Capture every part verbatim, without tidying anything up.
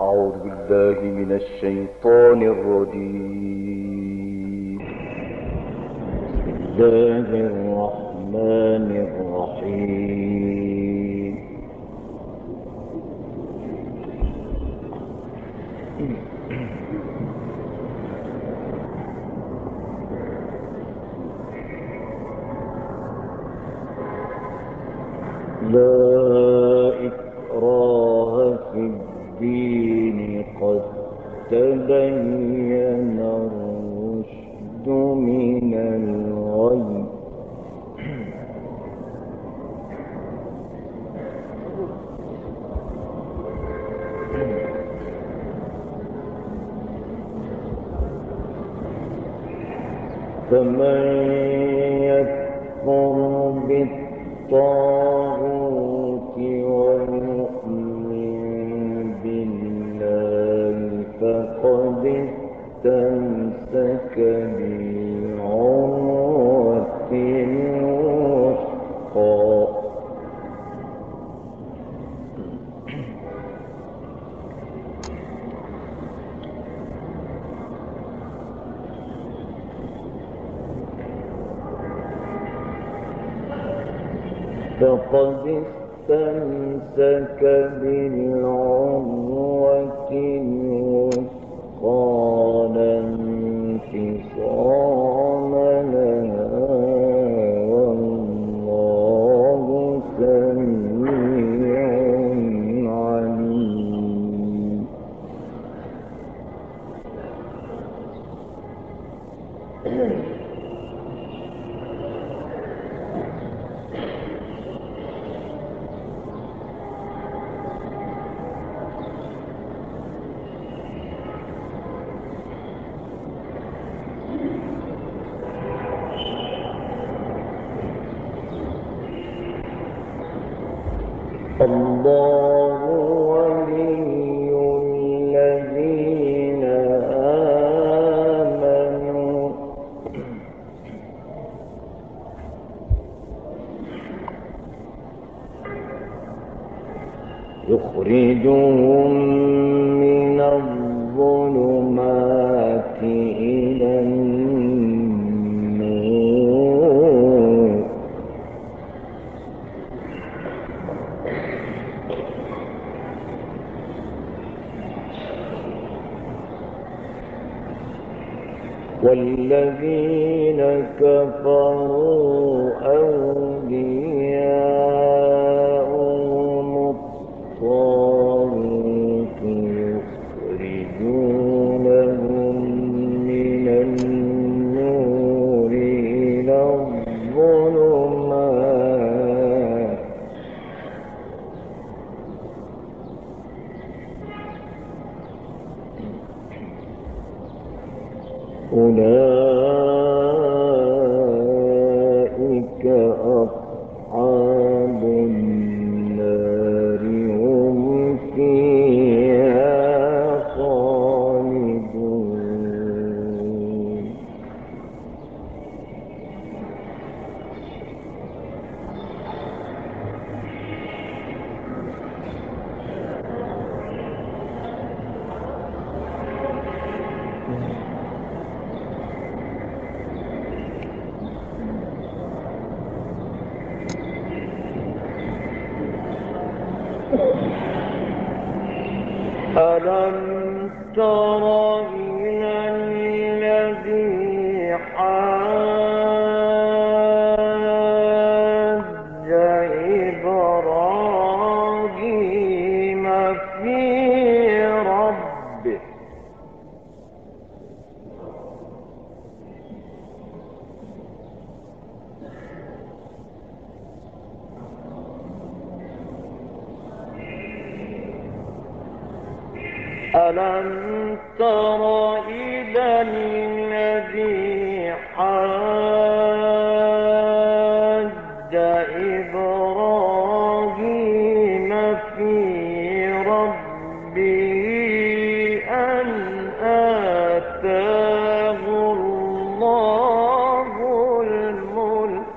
أعوذ بالله من الشيطان الرجيم. بسم الله الرحمن الرحيم. لا إكراه في الدين قد تبين الرشد من الغي فمن يكفر بالطاغوت ويؤمن بالله فقد استمسك بالعروة الوثقى. فقد استمسك بالعروة الوثقى لا انفصام لها والله سميع عليم. الله ولي الذين آمنوا يخرجهم من الظلمات إلى النور والذين كفروا أولياؤهم الطاغوت يخرجونهم من النور إلى الظلمات أولئك أصحاب النار هم فيها خالدون. ألم تر إلى الذي حاج إبراهيم في ربه ألم تر إلى الذي حاج إبراهيم في ربه أن آتاه الله الملك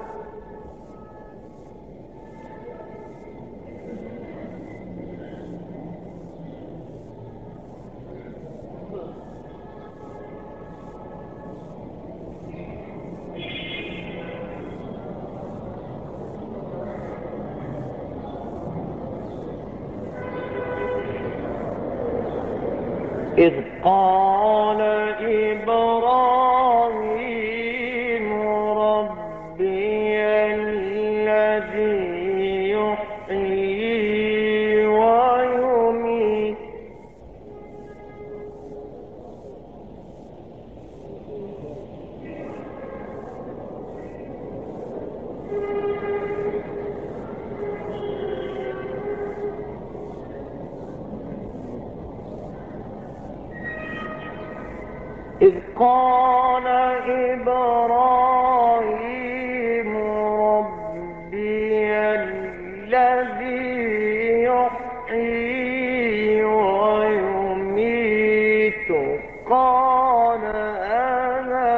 إذ قال إبراهيم ربي الذي يحيي ويميت إذ قال إبراهيم ربي الذي يحيي ويميت قال أنا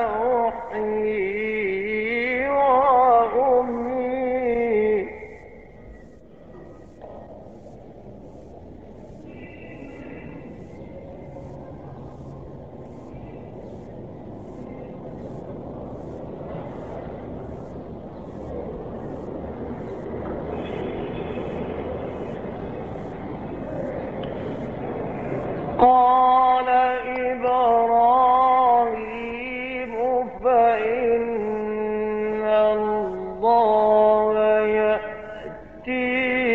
أحيي وأميت قال إبراهيم فإن الله يأتي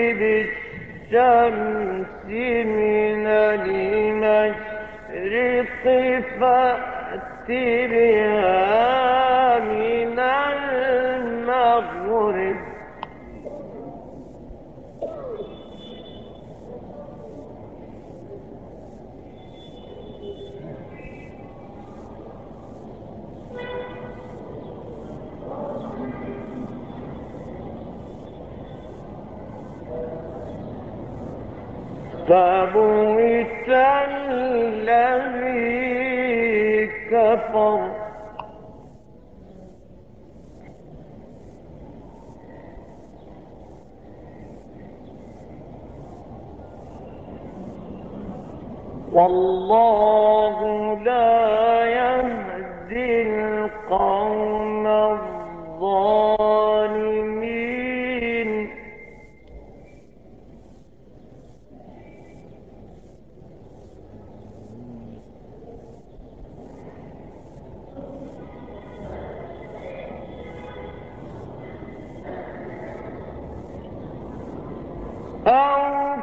بالشمس من المشرق فأت بها من المغرب فبهت الذي كفر والله لا يهدي القوم الظالمين أو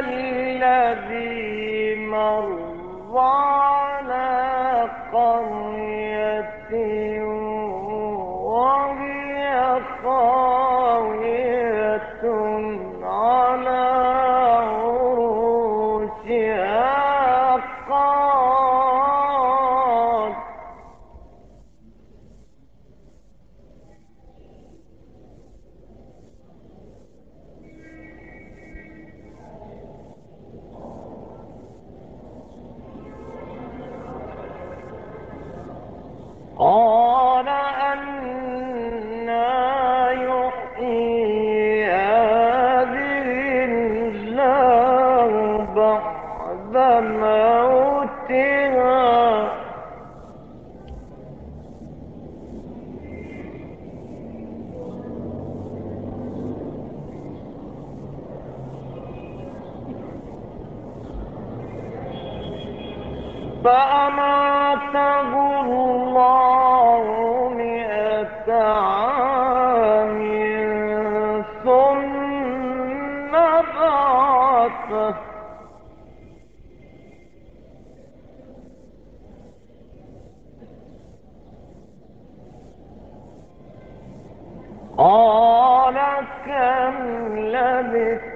كالذي مر على قرية وهي خاوية على عروشها قال قال أنى يحيي هذه الله بعد موتها فأماته الله مئة عام ثم بعثه قال كم لبثت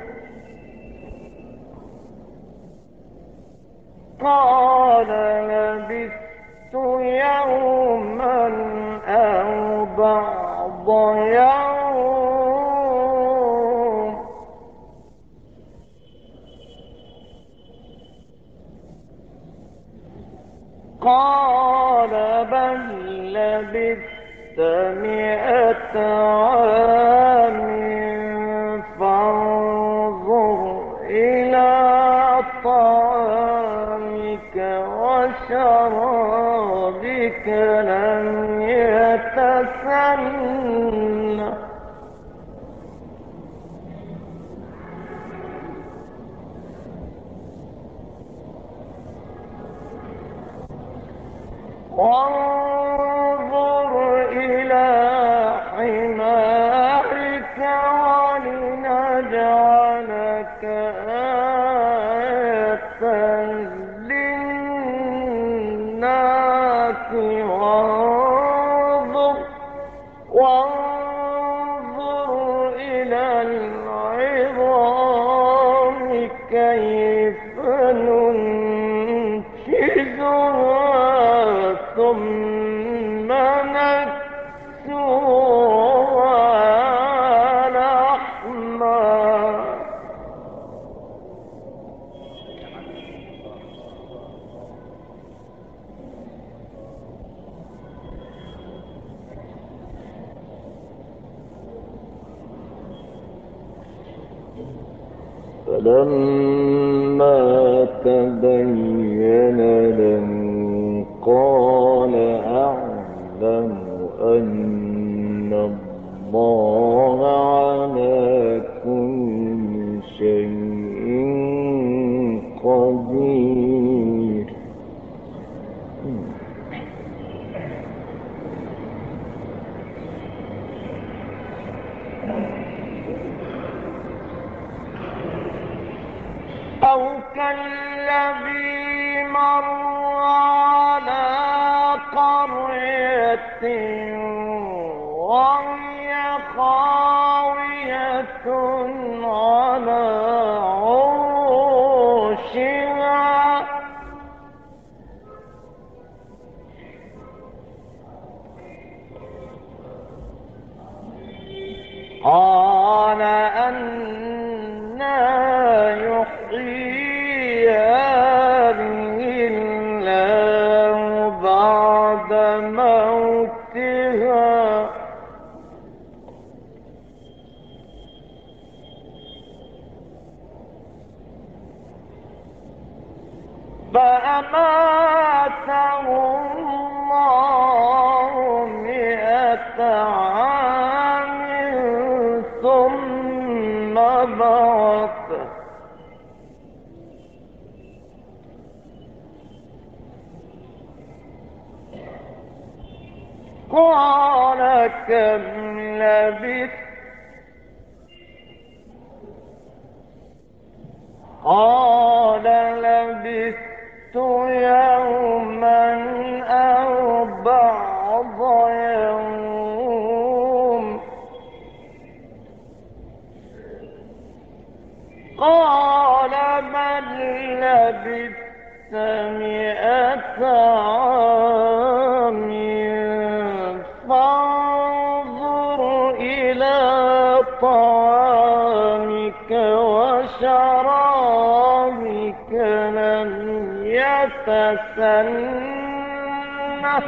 قال لبثت يوما أو بعض يوم قال بل لبثت مئة عام فانظر إلى طعامك وشرابك لم يتسنه وانظر إلى حمارك ولنجعلك آية للناس وانظر وانظر إلى العظام كيف ننشزها ثم نكسوها لحما. فلما تبين له قال أعلم أن الله على كل شيء قدير. أو كالذي مر على قرية وهي خاوية على عروشها قال أنى يحيي هذه الله بعد موتها فأماته الله مئة عام ثم بعثه قال كم لبثت قال لبثت يوما أو بعض يوم قال بل لبثت مئة عام فانظر إلى طعامك وشرابك لم يتسنه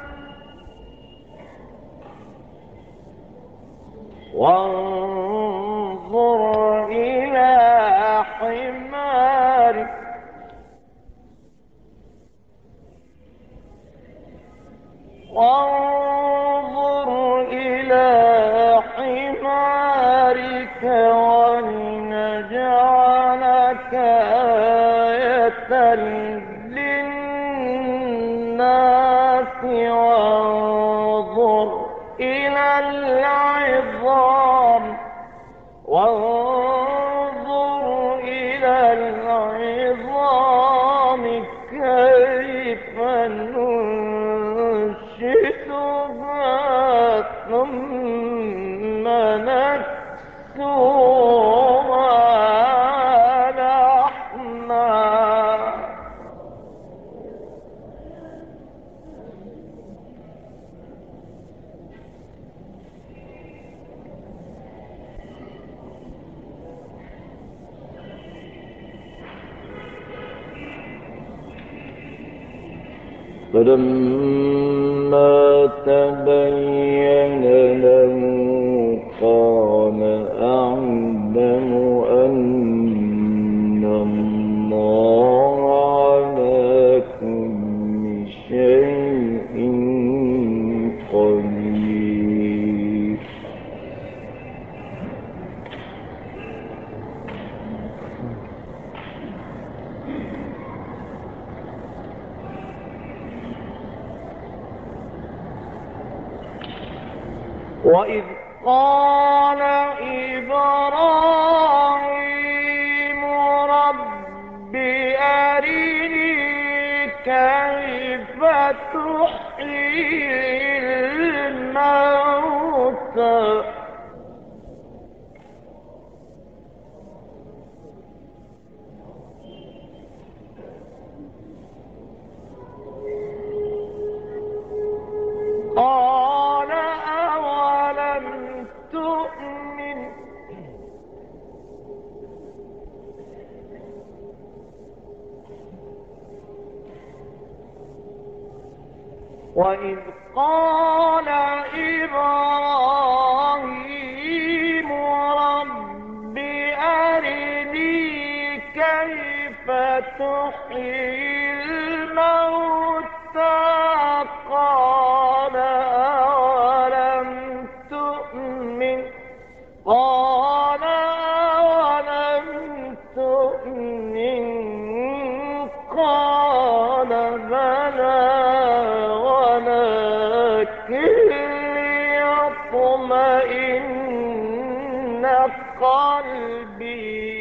وانظر إلى حمارك وانظر إلى حمارك ولنجعلك آية للناس وانظر إلى العظام وانظر إلى العظام كيف ننشزها ثم نكسوها لحما. فلما تبين له قال أعلم أن الله على كل شيء قدير. وإذ قال إبراهيم رب أرني كيف تحيي الموتى قال أولم تؤمن وإذ قال إبراهيم رب أرني كيف تحيي الموتى قال أولم تؤمن قال أولم تؤمن قال بلى ولكن ليطمئن قلبي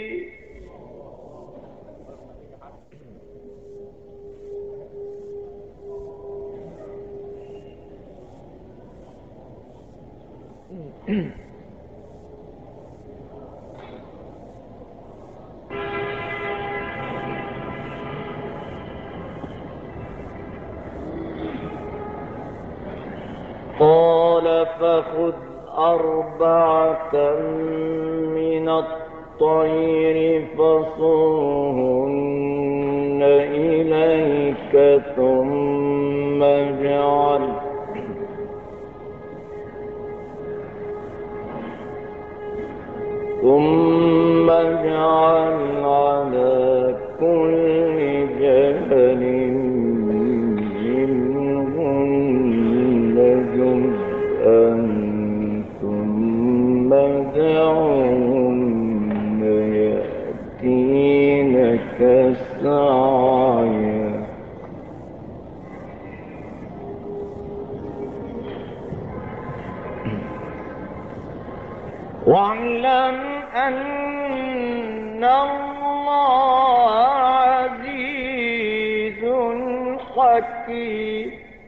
قال فخذ أربعة من الطير فصرهن إليك ثم اجعل ثم اجعل على كل جبل منهن جزءا ثم ادعهن يأتينك سعيا واعلم أن الله عزيز حكيم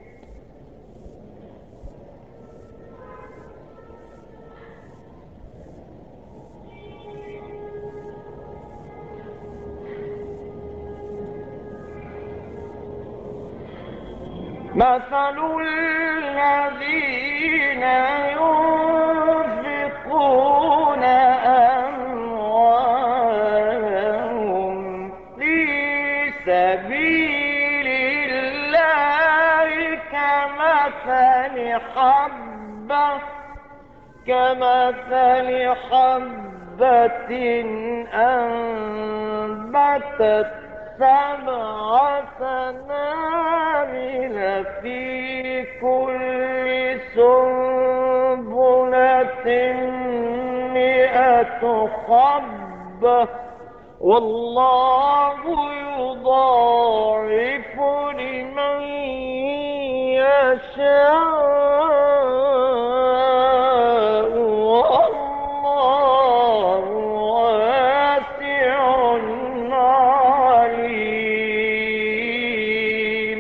مثل الذين ينفقون أموالهم في سبيل الله كمثل حبة كمثل حبة أنبتت سبع سنابل في كل سنبلة مئة حبة والله يضاعف لمن يشاء والله واسع عليم.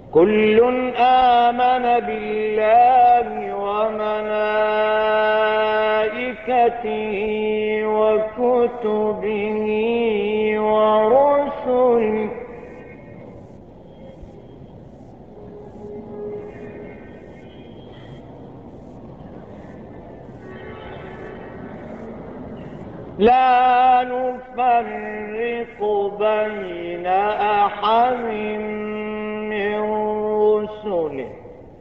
كل آمن بالله وملائكته وكتبه ورسله لا نفرق بين أحد من رسله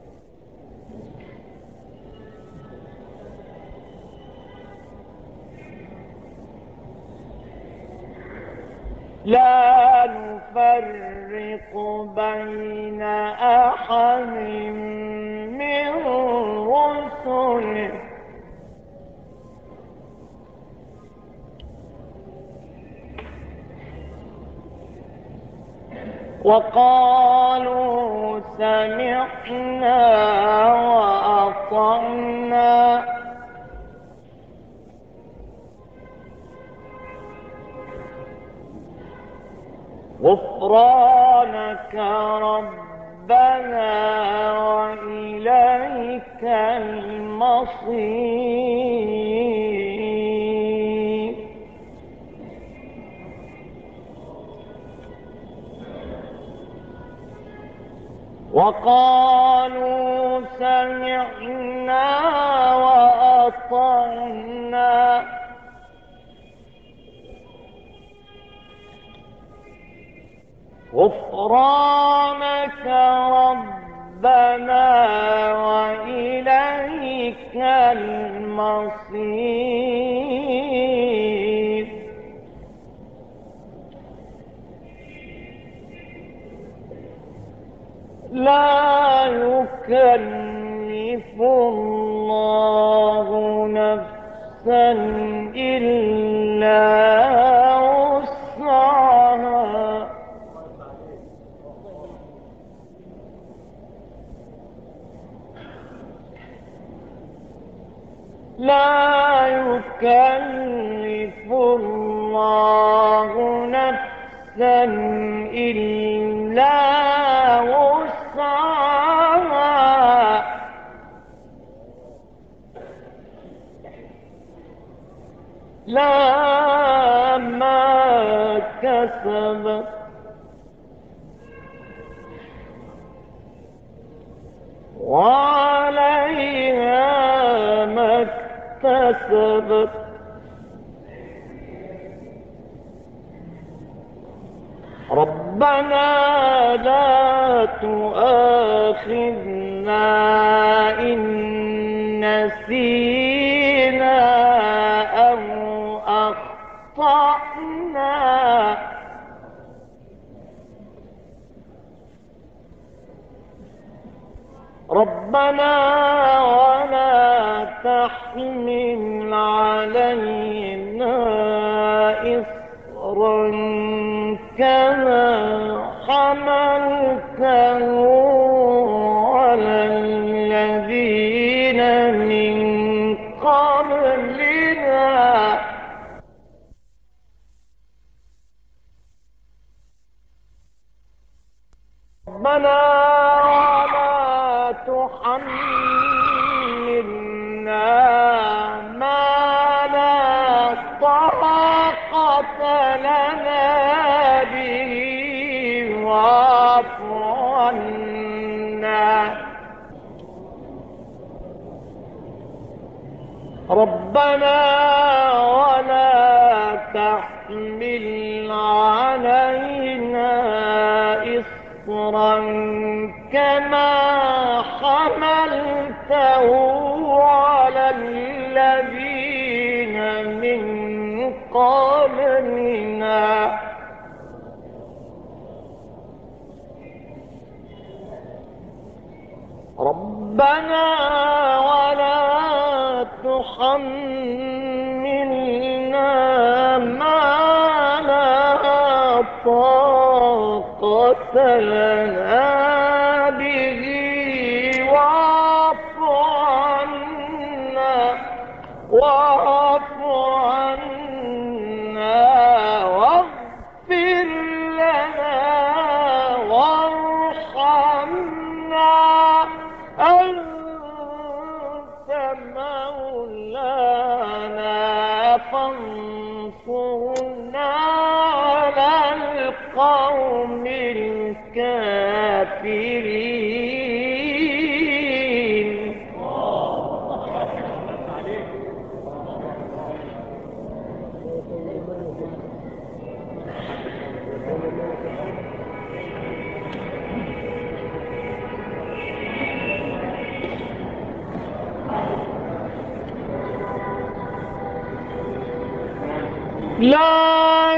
لا نفرق بين أحد من رسله وقالوا سمعنا وأطعنا غفرانك ربنا وإليك المصير وقالوا سمعنا وأطعنا غفرانك ربنا وإليك المصير لا يكلف الله نفسا إلا وسعها لا يكلف الله نفسا إلا وسعها لها ما كسبت وعليها ما اكتسبت ربنا لا تؤاخذنا إن نسينا أو أخطأنا ربنا ولا تحمل علينا إصرا كما حملته على الذين من قبلنا ربنا ولا تحملنا ما لا طاقة لنا به واعف عنا ربنا ولا تحمل علينا إصرا كما حملته على الذين من قبلنا ربنا ولا تحملنا ما لا طاقة لنا به واعف عنا واعف عنا واغفر لنا وارحمنا فانصرنا على القوم الكافرين. لا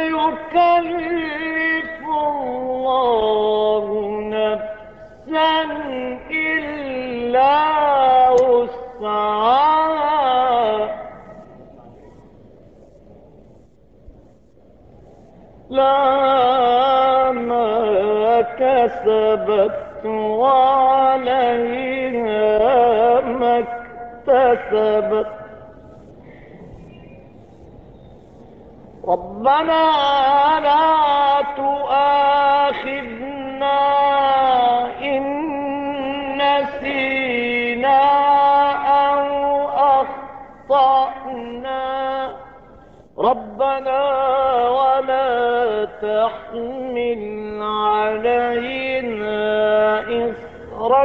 يكلف الله نفسا إلا وسعها لها ما كسبت وعليها ما اكتسبت. ربنا لا تؤاخذنا إن نسينا أو أخطأنا ربنا ولا تحمل علينا إصرا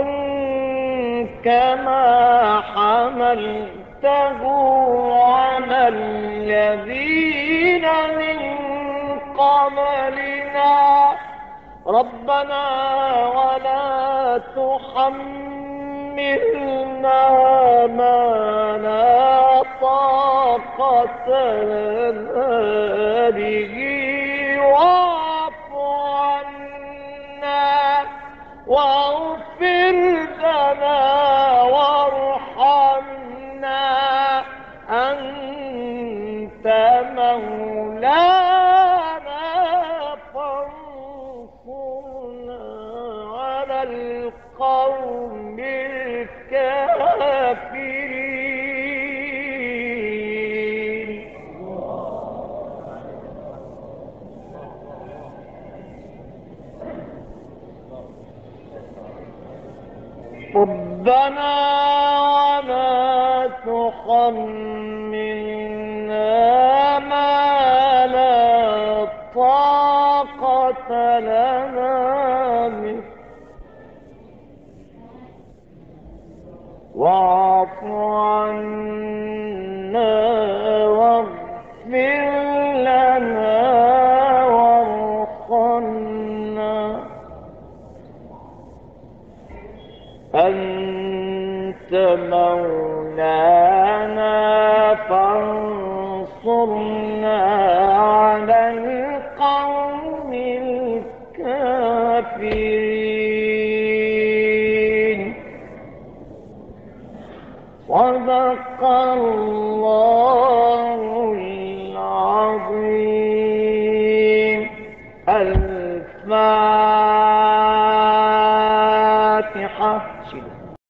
كما حملته على الذين من قبلنا ربنا ولا تحملنا ما لا طاقة لنا به واعف عنا واغفر لنا وارحمنا أنت مولانا فانصرنا على القوم الكافرين. ربنا ولا تحملنا ما لا طاقة لنا به واعف عنا واغفر لنا وارحمنا أنت مولانا فانصرنا على القوم الكافرين. صدق الله العظيم. الفاتحة.